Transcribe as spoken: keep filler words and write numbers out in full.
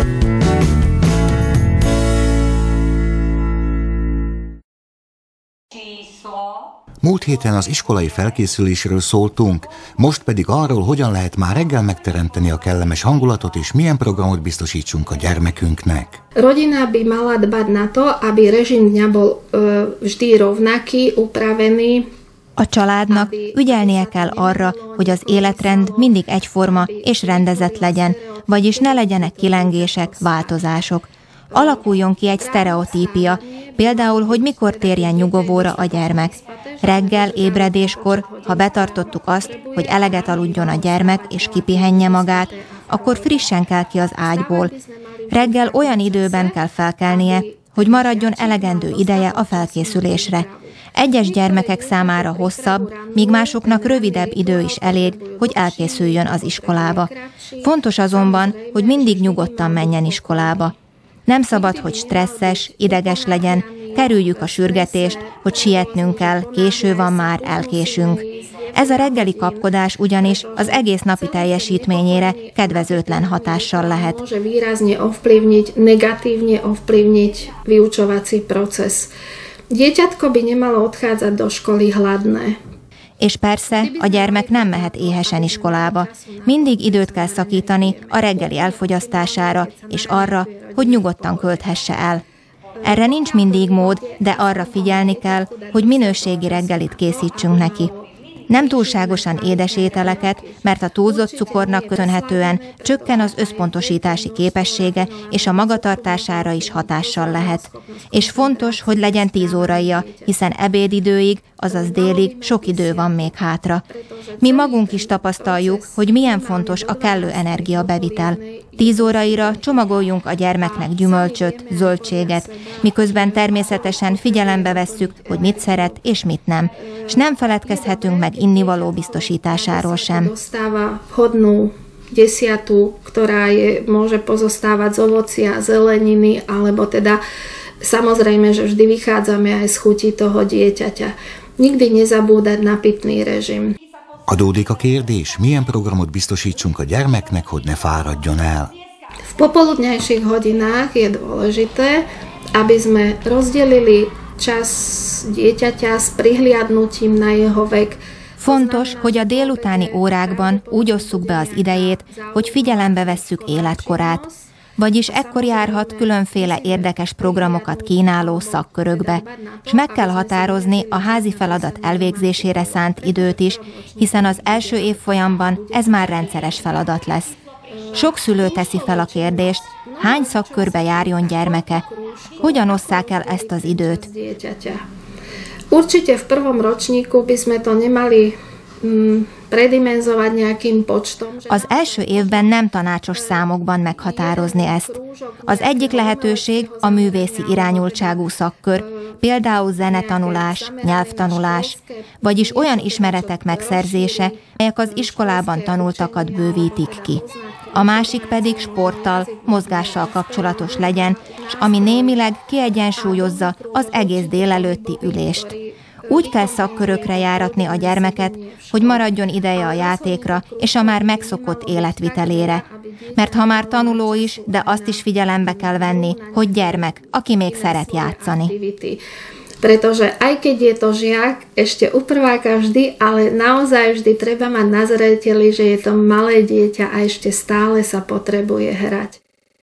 Múlt héten az iskolai felkészülésről szóltunk, most pedig arról, hogyan lehet már reggel megteremteni a kellemes hangulatot, és milyen programot biztosítsunk a gyermekünknek. Rodina by mala dbať na to, aby režim dňa bol vždy rovnaký, upravený. A családnak ügyelnie kell arra, hogy az életrend mindig egyforma és rendezett legyen, vagyis ne legyenek kilengések, változások. Alakuljon ki egy sztereotípia, például, hogy mikor térjen nyugovóra a gyermek. Reggel, ébredéskor, ha betartottuk azt, hogy eleget aludjon a gyermek és kipihenje magát, akkor frissen kell ki az ágyból. Reggel olyan időben kell felkelnie, hogy maradjon elegendő ideje a felkészülésre. Egyes gyermekek számára hosszabb, míg másoknak rövidebb idő is elég, hogy elkészüljön az iskolába. Fontos azonban, hogy mindig nyugodtan menjen iskolába. Nem szabad, hogy stresszes, ideges legyen, kerüljük a sürgetést, hogy sietnünk kell, késő van már, elkésünk. Ez a reggeli kapkodás ugyanis az egész napi teljesítményére kedvezőtlen hatással lehet. Môže výrazne ovplyvniť, negatívne ovplyvniť vyučovací proces. Dieťatko by nemalo odchádzať do školy hladné. És persze, a gyermek nem mehet éhesen iskolába. Mindig időt kell szakítani a reggeli elfogyasztására, és arra, hogy nyugodtan költhesse el. Erre nincs mindig mód, de arra figyelni kell, hogy minőségi reggelit készítsünk neki. Nem túlságosan édes ételeket, mert a túlzott cukornak köszönhetően csökken az összpontosítási képessége, és a magatartására is hatással lehet. És fontos, hogy legyen tíz óraija, hiszen ebédidőig, azaz délig sok idő van még hátra. Mi magunk is tapasztaljuk, hogy milyen fontos a kellő energiabevitel. Tíz óraira csomagoljunk a gyermeknek gyümölcsöt, zöldséget, miközben természetesen figyelembe vesszük, hogy mit szeret és mit nem. És nem feledkezhetünk meg innivaló biztosításáról sem. Vhodnú desiatu, ktorá je, môže pozostávať z ovocia, zeleniny, alebo teda samozrejme, že vždy vychádzame aj z chutí toho dieťaťa. Nikdy nezabúdať na pitný režim. Adódik a kérdés, milyen programot biztosítsunk a gyermeknek, hogy ne fáradjon el? V popoludňajších hodinách je dôležité, aby sme rozdelili čas dieťaťa s prihliadnutím na jeho vek. Fontos, hogy a délutáni órákban úgy osszuk be az idejét, hogy figyelembe vesszük életkorát. Vagyis ekkor járhat különféle érdekes programokat kínáló szakkörökbe, és meg kell határozni a házi feladat elvégzésére szánt időt is, hiszen az első évfolyamban ez már rendszeres feladat lesz. Sok szülő teszi fel a kérdést, hány szakkörbe járjon gyermeke, hogyan osszák el ezt az időt. Určite v prvom ročníku by sme to nemali predimenzovať nejakým počtom. Az első évben nem tanácsos számokban meghatározni ezt. Az egyik lehetőség a művészi irányultságú szakkör, például zenetanulás, nyelvtanulás, vagyis olyan ismeretek megszerzése, melyek az iskolában tanultakat bővítik ki. A másik pedig sporttal, mozgással kapcsolatos legyen, és ami némileg kiegyensúlyozza az egész délelőtti ülést. Úgy kell szakkörökre járatni a gyermeket, hogy maradjon ideje a játékra és a már megszokott életvitelére. Mert ha már tanuló is, de azt is figyelembe kell venni, hogy gyermek, aki még szeret játszani. Pretože aj keď je to žiak, ešte u prváka vždy, ale naozaj vždy treba mať na zreteli, že je to malé dieťa a ešte stále sa potrebuje hrať.